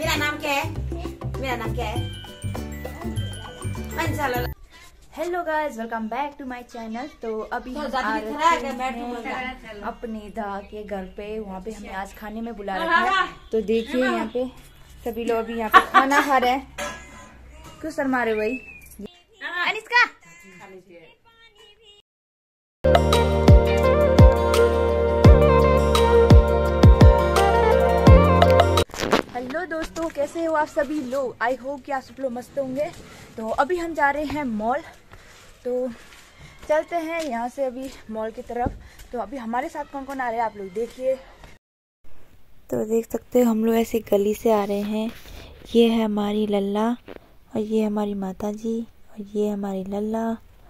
मेरा नाम क्या है? मेरा नाम क्या है? Hello guys, welcome back to my channel. तो अभी हम आ रहे हैं अपने दा के घर पे। वहाँ पे हमें आज खाने में बुला रखा है। तो देखिए यहाँ पे सभी लोग अभी यहाँ पे खाना खा रहे हैं। क्यों शर्मा रहे भाई? अनिष्का हेलो दोस्तों, कैसे हो आप सभी लोग? आई होप कि आप सब लोग मस्त होंगे। तो अभी हम जा रहे हैं मॉल, तो चलते हैं यहाँ से अभी मॉल की तरफ। तो अभी हमारे साथ कौन कौन आ रहे हैं आप लोग देखिए। तो देख सकते हो हम लोग ऐसे गली से आ रहे हैं। ये है हमारी लल्ला और ये हमारी माता जी और ये हमारी लल्ला।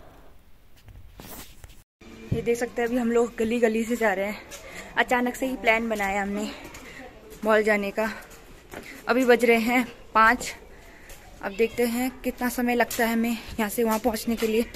ये देख सकते हैं अभी हम लोग गली गली से जा रहे हैं। अचानक से ही प्लान बनाया हमने मॉल जाने का। अभी बज रहे हैं 5। अब देखते हैं कितना समय लगता है हमें यहाँ से वहाँ पहुँचने के लिए।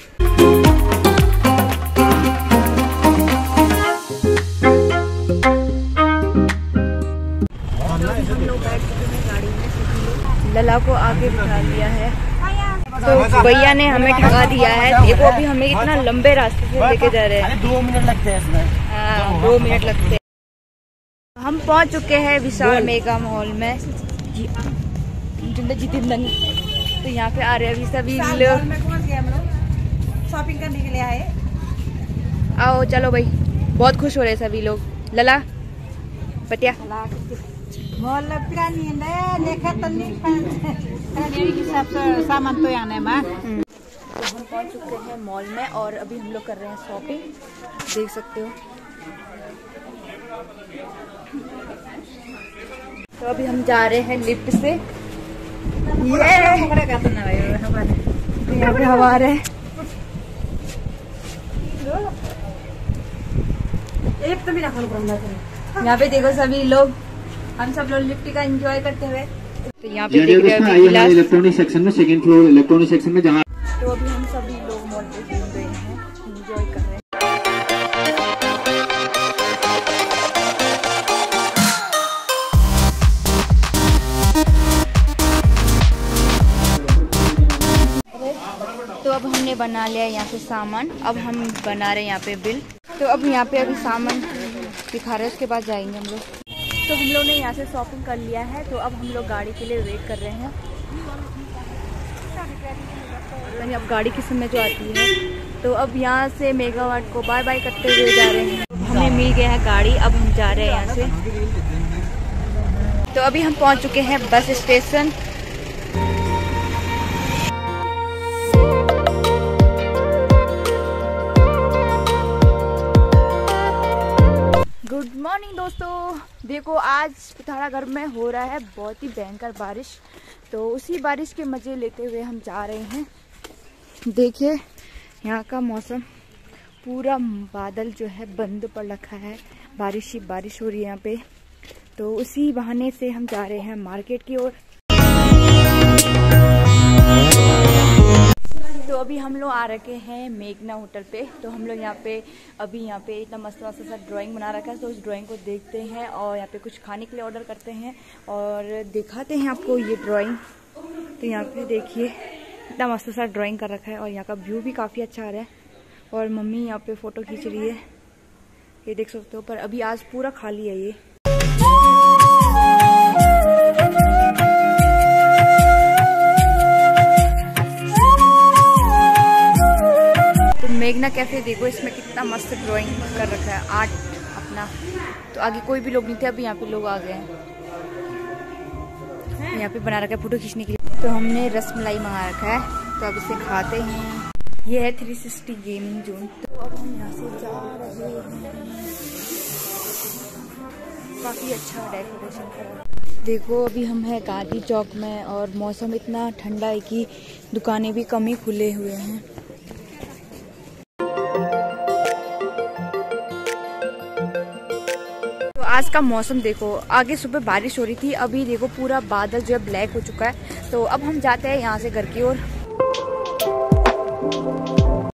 हम लोग बैठ चुके हैं गाड़ी में। लला को आगे बिठा लिया है। तो भैया ने हमें ठगा दिया है। देखो अभी हमें इतना लंबे रास्ते से लेके जा रहे हैं। 2 मिनट लगते हैं इसमें। हाँ, 2 मिनट लगते हैं। हम पहुंच चुके हैं विशाल मेगा मॉल में। तो यहाँ पे आ रहे हैं अभी सभी लोग। शॉपिंग करने के लिए आए। आओ चलो भाई, बहुत खुश हो रहे हैं सभी लोग। लला बतिया मॉल पुरानी लेखा सामान तो आने में। तो हम पहुंच चुके हैं मॉल में और अभी हम लोग कर रहे हैं शॉपिंग। देख सकते हो। तो अभी हम जा रहे हैं लिफ्ट से। ये यहाँ पे हवा आ रहे हैं। यहाँ पे देखो सभी लोग, हम सब लोग लिफ्ट का एंजॉय करते हुए। तो यहाँ पे देख रहे हैं इलेक्ट्रॉनिक सेक्शन में, सेकंड फ्लोर इलेक्ट्रॉनिक सेक्शन में जहाँ। तो अभी हम सभी लोग मॉल पे घूम रहे हैं, एंजॉय कर रहे हैं। तो अब हमने बना लिया यहाँ पे सामान। अब हम बना रहे हैं यहाँ पे बिल। तो अब यहाँ पे अभी सामान दिखा रहे हैं, उसके बाद जाएंगे हम लोग। तो हम लोग ने यहाँ से शॉपिंग कर लिया है। तो अब हम लोग गाड़ी के लिए वेट कर रहे हैं। यानी अब गाड़ी किस समय जो आती है। तो अब यहाँ से मेगावाट को बाय बाय करते हुए जा रहे हैं। हमें मिल गया है गाड़ी, अब हम जा रहे हैं यहाँ से। तो अभी हम पहुँच चुके हैं बस स्टेशन। गुड मॉर्निंग दोस्तों। देखो आज पिथौरागढ़ में हो रहा है बहुत ही भयंकर बारिश। तो उसी बारिश के मजे लेते हुए हम जा रहे हैं। देखिए यहाँ का मौसम, पूरा बादल जो है बंद पड़ रखा है। बारिश ही बारिश हो रही है यहाँ पे। तो उसी बहाने से हम जा रहे हैं मार्केट की ओर। तो अभी हम लोग आ रखे हैं मेघना होटल पे। तो हम लोग यहाँ पे अभी यहाँ पे इतना मस्त मस्त सा ड्राइंग बना रखा है। तो उस ड्राइंग को देखते हैं और यहाँ पे कुछ खाने के लिए ऑर्डर करते हैं और दिखाते हैं आपको ये ड्राइंग। तो यहाँ पे देखिए इतना मस्त सा ड्राइंग कर रखा है और यहाँ का व्यू भी काफ़ी अच्छा आ रहा है। और मम्मी यहाँ पे फ़ोटो खींच रही है, ये देख सकते हो। पर अभी आज पूरा खाली है ये। मेघना कैफे देखो, इसमें कितना मस्त ड्राइंग कर रखा है, आर्ट अपना। तो आगे कोई भी लोग नहीं थे, अभी यहाँ पे लोग आ गए हैं। यहाँ पे बना रखा है फोटो खींचने के लिए। तो हमने रसमलाई मंगा रखा है, तो अब इसे खाते हैं। ये है 360 गेमिंग जोन। तो अब हम यहाँ से जा रहे हैं। काफ़ी अच्छा डेकोरेशन करा। देखो अभी हम हैं गांधी चौक में और मौसम इतना ठंडा है कि दुकानें भी कम ही खुले हुए हैं। आज का मौसम देखो, आगे सुबह बारिश हो रही थी, अभी देखो पूरा बादल जो है ब्लैक हो चुका है। तो अब हम जाते हैं यहाँ से घर की ओर।